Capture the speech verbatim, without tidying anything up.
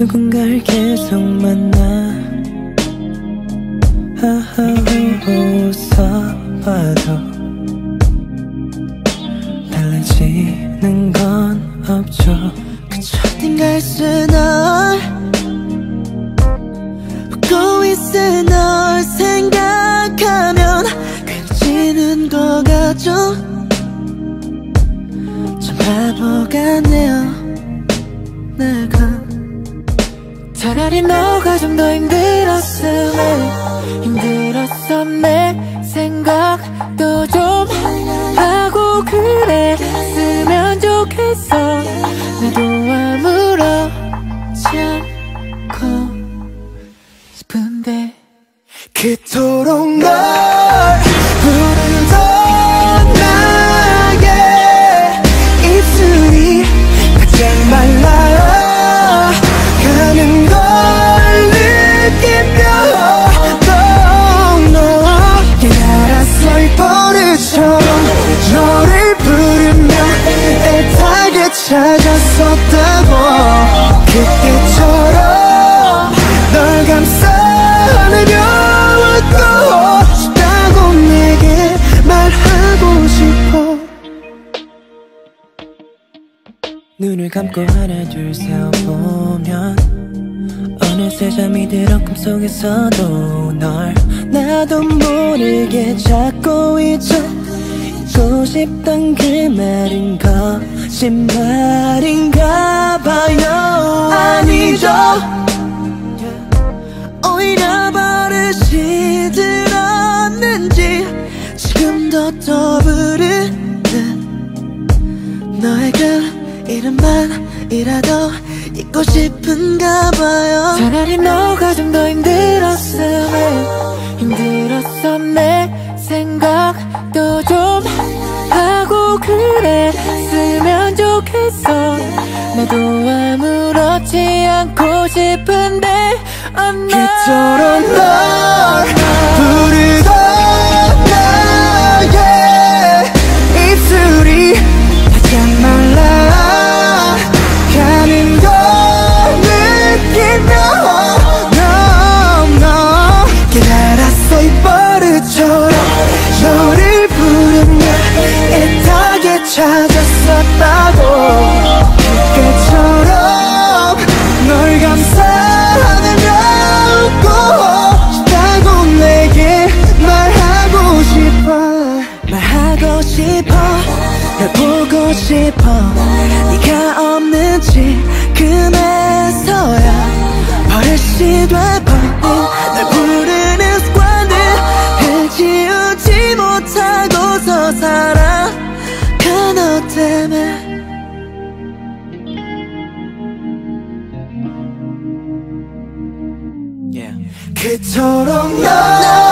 누군가를 계속 만나 하하호 웃어봐도 달라지는 건 없죠. 그저 어딘가에 있을 널 웃고 있을 널 생각하면 괜찮지는 것 같죠. 참 바보 같네요 내가. 차라리 너가 좀 더 힘들었으면 힘들었어. 내 생각도 좀 하고 그랬으면 좋겠어. 나도 아무렇지 않고 싶은데 그토록 널 부르던 나의 입술이 바짝 말라 가는 걸 느끼며 너 깨달았어 이 버릇처럼 너를 부르며 애타게 찾았었다고. 그때처럼 널 감싸 안으려 웃고 싶다고 내게 말하고 싶어. 눈을 감고 하나 둘 세어보면 어느새 잠이 들어 꿈속에서도 널 나도 모르게 찾고 있죠. 잊고 싶단 그 말은 거짓말인가 봐요. 아니죠. 오히려 버릇이 들었는지 지금도 떠부르는 너의 그 이름만이라도 잊고 싶은가 봐요. 차라리 너가 좀 더 힘들었으면 힘들었어. 내 생각도 좀 하고 그랬으면 좋겠어. 나도 아무렇지 않고 싶은데 I'm 그토록 널 부르던 나의 입술이 바짝 말라 가는 걸 느끼며 no, no. 깨달았어 이 버릇처럼 너를 부르며 애타게 찾았었다고. 그때처럼 널 감싸 안으며 웃고 싶다고 내게 말하고 싶어. 말하고 싶어 널 보고 싶어. 네가 없는 지금에서야 버릇이 돼버린 널 부르는 습관들 해지우지 못하고서 살아가 너 때문에. yeah. 그토록 널